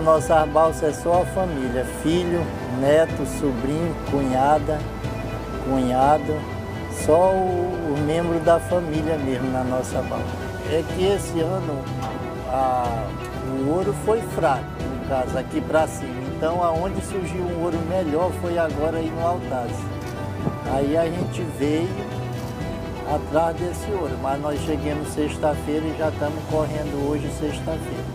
na nossa balsa é só a família, filho, neto, sobrinho, cunhada, cunhado, só o membro da família mesmo na nossa balsa. É que esse ano o ouro foi fraco, no caso, aqui para cima. Então, aonde surgiu um ouro melhor foi agora aí no Altaz. Aí a gente veio atrás desse ouro, mas nós chegamos sexta-feira e já estamos correndo hoje, sexta-feira.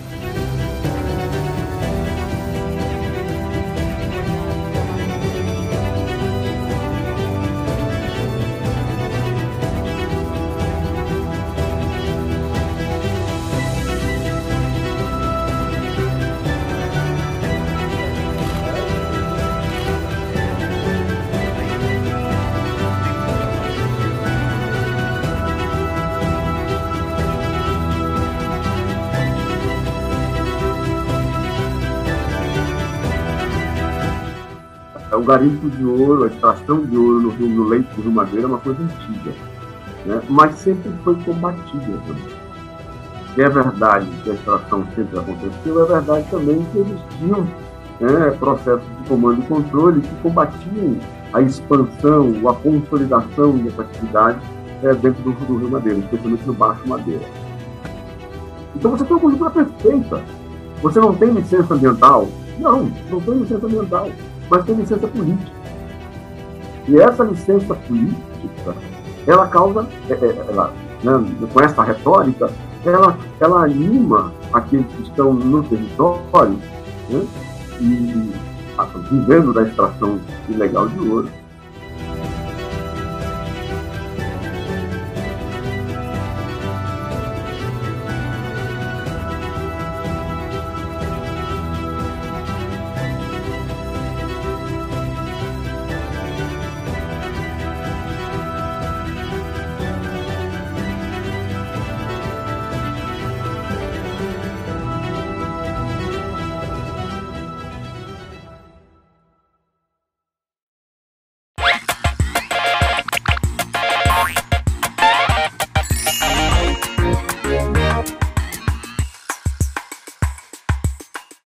O garimpo de ouro, a extração de ouro no leito do Rio Madeira é uma coisa antiga, né? Mas sempre foi combatida também. É verdade que a extração sempre aconteceu, é verdade também que existiam, né, processos de comando e controle que combatiam a expansão, a consolidação dessa atividade dentro do Rio Madeira, especialmente no Baixo Madeira. Então você tem uma conjuntura perfeita. Você não tem licença ambiental? Não tem licença ambiental, mas tem licença política. E essa licença política, ela causa, com essa retórica, ela anima aqueles que estão no território, né, e vivendo da extração ilegal de ouro,